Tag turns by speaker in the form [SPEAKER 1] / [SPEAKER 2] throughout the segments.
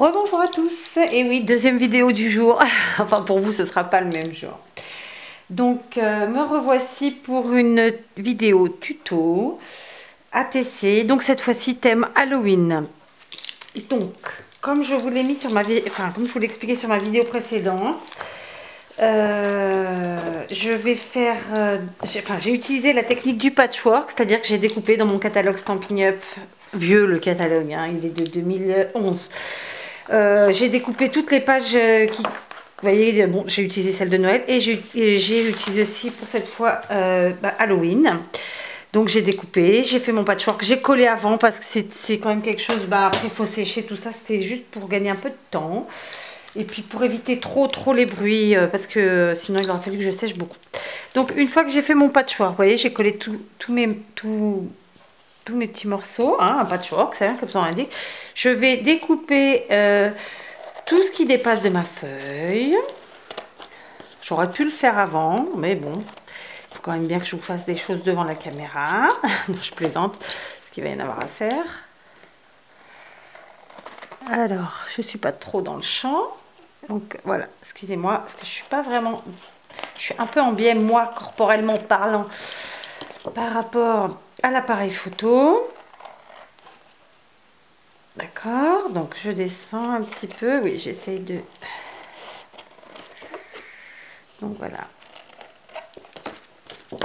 [SPEAKER 1] Rebonjour à tous, et oui, deuxième vidéo du jour, enfin pour vous ce sera pas le même jour. Donc me revoici pour une vidéo tuto ATC, donc cette fois-ci thème Halloween. Donc comme je vous l'ai mis sur ma comme je vous l'ai expliqué sur ma vidéo précédente, je vais faire, j'ai utilisé la technique du patchwork, c'est-à-dire que j'ai découpé dans mon catalogue Stampin' Up, vieux le catalogue, hein, il est de 2011. J'ai découpé toutes les pages qui... Vous voyez, bon, j'ai utilisé celle de Noël et j'ai utilisé aussi pour cette fois Halloween. Donc j'ai découpé, j'ai fait mon patchwork, j'ai collé avant parce que c'est quand même quelque chose, après il faut sécher tout ça, c'était juste pour gagner un peu de temps. Et puis pour éviter trop les bruits, parce que sinon il aurait fallu que je sèche beaucoup. Donc une fois que j'ai fait mon patchwork, vous voyez, j'ai collé tous mes petits morceaux, hein, un patchwork, c'est comme ça on indique. Je vais découper tout ce qui dépasse de ma feuille. J'aurais pu le faire avant, mais bon, il faut quand même bien que je vous fasse des choses devant la caméra. Non, je plaisante, parce qu'il va y en avoir à faire. Alors, je ne suis pas trop dans le champ. Donc voilà, excusez-moi, parce que je suis pas vraiment... Je suis un peu en biais, moi, corporellement parlant, par rapport à l'appareil photo. D'accord, donc je descends un petit peu. Oui, j'essaye de... Donc voilà. Donc,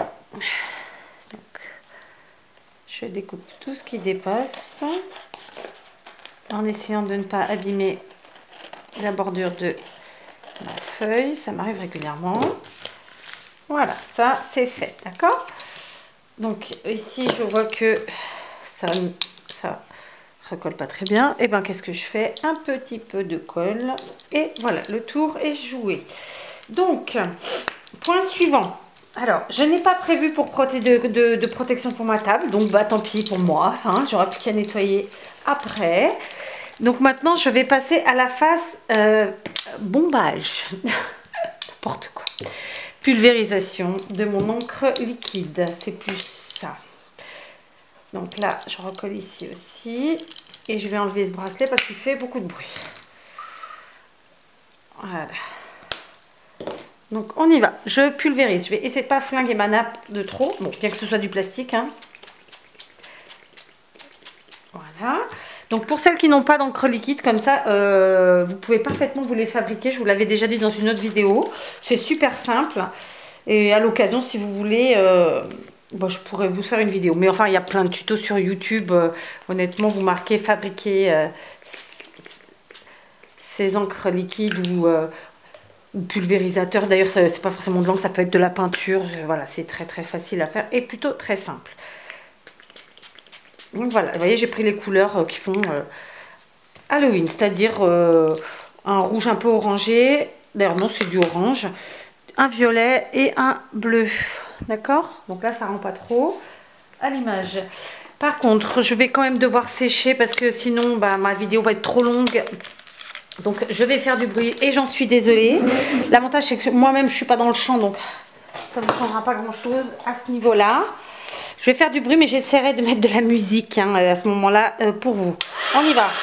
[SPEAKER 1] je découpe tout ce qui dépasse en essayant de ne pas abîmer la bordure de ma feuille. Ça m'arrive régulièrement. Voilà, ça c'est fait, d'accord? Donc ici je vois que ça recolle pas très bien. Et ben qu'est-ce que je fais? Un petit peu de colle et voilà, le tour est joué. Donc point suivant. Alors je n'ai pas prévu pour de protection pour ma table, donc tant pis pour moi, hein, j'aurai plus qu'à nettoyer après. Donc maintenant je vais passer à la phase bombage. N'importe quoi. Pulvérisation de mon encre liquide, c'est plus ça. Donc là, je recolle ici aussi. Et je vais enlever ce bracelet parce qu'il fait beaucoup de bruit. Voilà. Donc on y va. Je pulvérise. Je vais essayer de ne pas flinguer ma nappe de trop. Bon, bien que ce soit du plastique, hein. Voilà. Donc pour celles qui n'ont pas d'encre liquide comme ça, vous pouvez parfaitement vous les fabriquer. Je vous l'avais déjà dit dans une autre vidéo. C'est super simple. Et à l'occasion, si vous voulez, je pourrais vous faire une vidéo. Mais enfin, il y a plein de tutos sur YouTube. Honnêtement, vous marquez fabriquer ces encres liquides ou pulvérisateur. D'ailleurs, c'est pas forcément de l'encre, ça peut être de la peinture. Voilà, c'est très facile à faire et plutôt très simple. Donc voilà, vous voyez, j'ai pris les couleurs qui font Halloween, c'est-à-dire un rouge un peu orangé. D'ailleurs, non, c'est du orange. Un violet et un bleu. D'accord? Donc là, ça rend pas trop à l'image. Par contre, je vais quand même devoir sécher parce que sinon, ma vidéo va être trop longue. Donc, je vais faire du bruit et j'en suis désolée. L'avantage, c'est que moi-même, je suis pas dans le champ, donc ça ne changera pas grand-chose à ce niveau-là. Je vais faire du bruit, mais j'essaierai de mettre de la musique hein, à ce moment-là pour vous. On y va.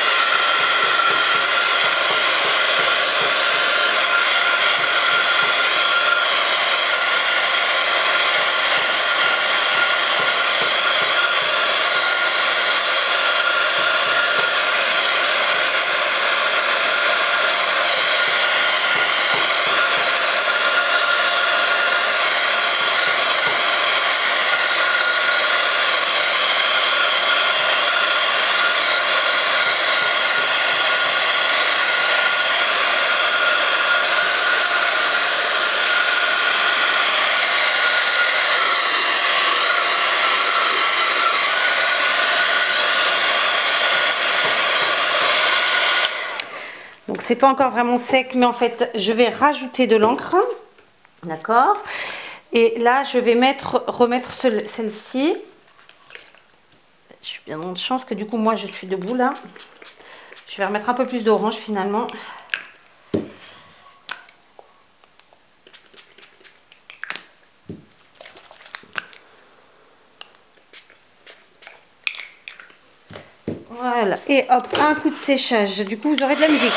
[SPEAKER 1] Donc c'est pas encore vraiment sec, mais en fait je vais rajouter de l'encre, d'accord. Et là je vais remettre celle-ci. Je suis bien de chance que du coup moi je suis debout là. Je vais remettre un peu plus d'orange finalement. Voilà, et hop, un coup de séchage. Du coup, vous aurez de la musique.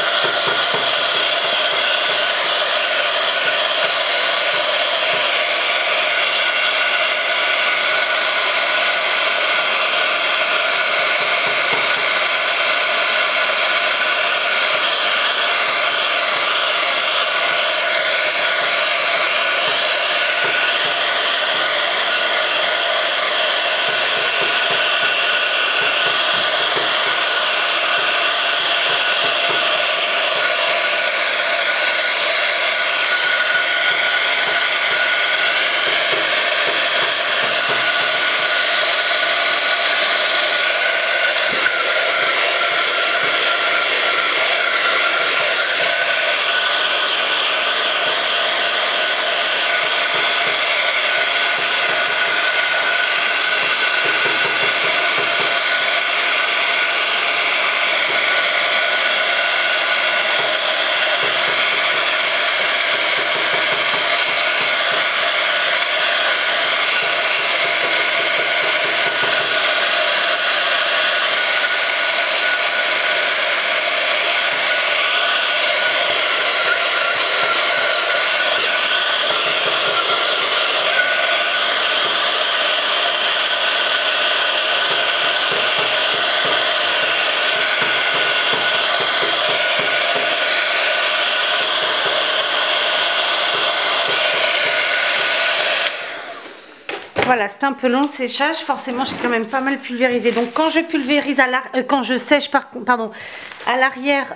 [SPEAKER 1] Voilà, c'est un peu long le séchage. Forcément, j'ai quand même pas mal pulvérisé. Donc, quand je pulvérise quand je sèche, pardon, à l'arrière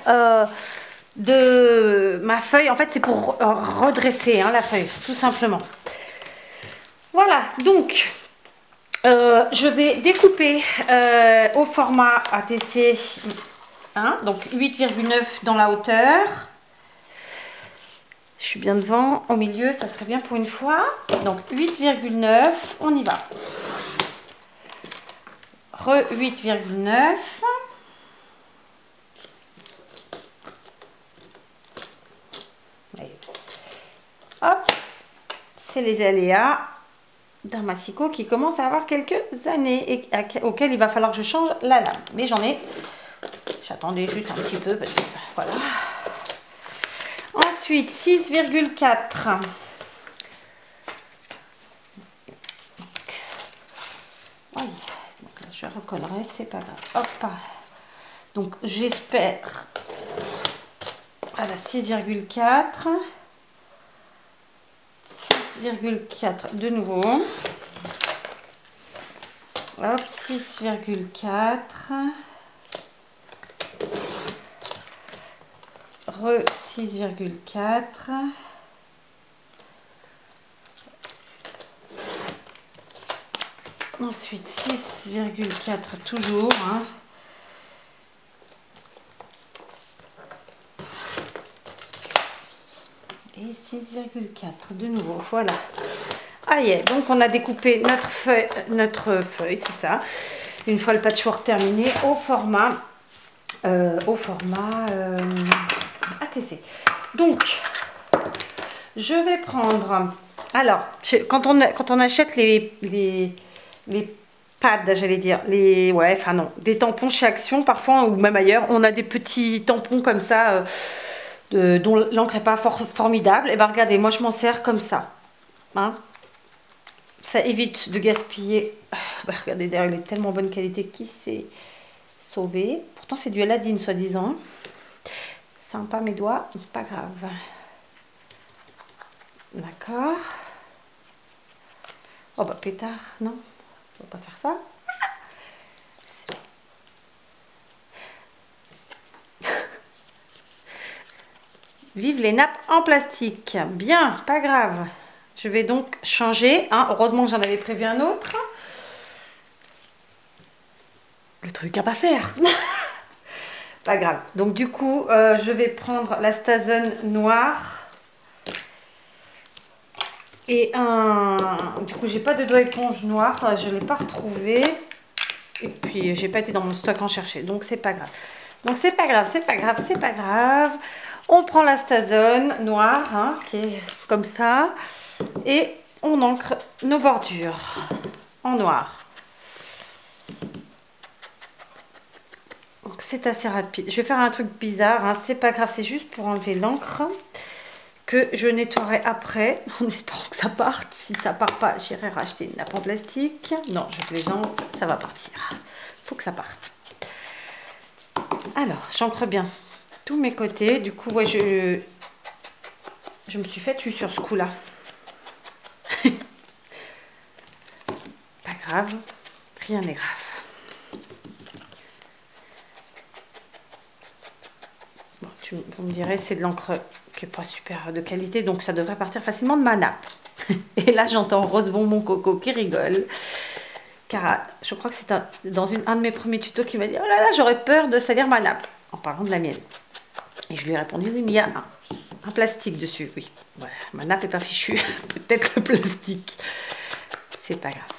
[SPEAKER 1] de ma feuille, en fait, c'est pour redresser la feuille, tout simplement. Voilà, donc, je vais découper au format ATC 1, donc 8,9 dans la hauteur. Je suis bien devant, au milieu, ça serait bien pour une fois. Donc 8,9, on y va. Re 8,9. Hop, c'est les aléas d'un massicot qui commence à avoir quelques années et auquel il va falloir que je change la lame. Mais j'attendais juste un petit peu parce que voilà. Ensuite, 6,4. Oui, donc là, je recollerai, c'est pas grave. Hop. Donc, j'espère. Voilà, 6,4. 6,4 de nouveau. Hop, 6,4. Re 6,4. Ensuite 6,4 toujours. Et 6,4 de nouveau. Voilà. Ah yeah, donc on a découpé notre feuille, c'est ça. Une fois le patchwork terminé, au format ATC. Donc, je vais prendre. Alors, quand on achète les pads, j'allais dire, des tampons chez Action, parfois, ou même ailleurs, on a des petits tampons comme ça, dont l'encre n'est pas formidable. Et bien, regardez, moi, je m'en sers comme ça. Ça évite de gaspiller. Regardez, d'ailleurs, il est tellement bonne qualité qui s'est sauvé. Pourtant, c'est du Aladdin, soi-disant. Sympa mes doigts, pas grave. D'accord. Oh bah pétard, non, on va pas faire ça. Vive les nappes en plastique. Bien, pas grave. Je vais donc changer. Heureusement que j'en avais prévu un autre. Le truc à pas faire. Pas grave. Donc du coup, je vais prendre la Stazen noire. Et du coup, j'ai pas de doigt éponge noir. Je ne l'ai pas retrouvé. Et puis, j'ai pas été dans mon stock en chercher. Donc, c'est pas grave. Donc, c'est pas grave, c'est pas grave, c'est pas grave. On prend la Stazen noire, qui est comme ça. Et on encre nos bordures en noir. Donc c'est assez rapide. Je vais faire un truc bizarre, hein. C'est pas grave, c'est juste pour enlever l'encre que je nettoierai après, en espérant que ça parte. Si ça part pas, j'irai racheter une nappe en plastique. Non, je plaisante, ça va partir. Faut que ça parte. Alors, j'encre bien tous mes côtés. Du coup, ouais, je me suis fait tuer sur ce coup-là. Pas grave, rien n'est grave. Bon, vous me direz, c'est de l'encre qui n'est pas super de qualité, donc ça devrait partir facilement de ma nappe. Et là, j'entends Rose Bonbon Coco qui rigole. Car je crois que c'est dans un de mes premiers tutos qui m'a dit « Oh là là, j'aurais peur de salir ma nappe » en parlant de la mienne. Et je lui ai répondu « Oui, mais il y a un plastique dessus. » Oui, ouais, ma nappe n'est pas fichue. Peut-être le plastique. C'est pas grave.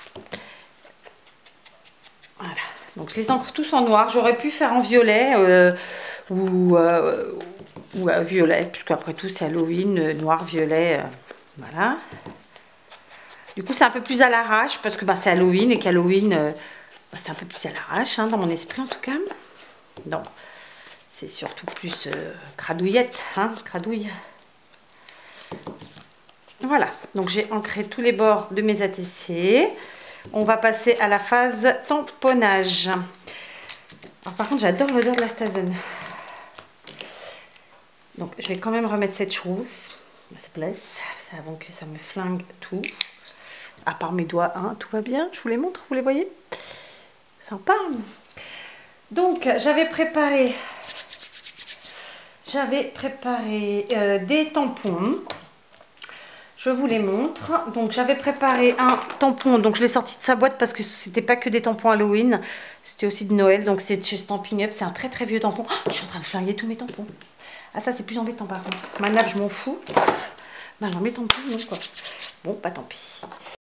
[SPEAKER 1] Voilà. Donc je les encre tous en noir. J'aurais pu faire en violet ou violet, puisque après tout c'est Halloween, noir, violet. Voilà. Du coup, c'est un peu plus à l'arrache parce que c'est Halloween et qu'Halloween, c'est un peu plus à l'arrache, hein, dans mon esprit en tout cas. Donc, c'est surtout plus cradouillette, hein, cradouille. Voilà, donc j'ai ancré tous les bords de mes ATC. On va passer à la phase tamponnage. Alors, par contre, j'adore l'odeur de la Stazen. Donc, je vais quand même remettre cette chose. Ça blesse, avant que ça me flingue tout. À part mes doigts, hein, tout va bien. Je vous les montre, vous les voyez? Sympa. Donc, j'avais préparé des tampons. Je vous les montre. Donc, j'avais préparé un tampon. Donc, je l'ai sorti de sa boîte parce que c'était pas que des tampons Halloween. C'était aussi de Noël. Donc, c'est de chez Stampin' Up. C'est un très très vieux tampon. Oh, je suis en train de flinguer tous mes tampons. Ah, ça, c'est plus embêtant par contre. Ma nappe, je m'en fous. Mais alors, mes tampons, non quoi. Bon, pas tant pis.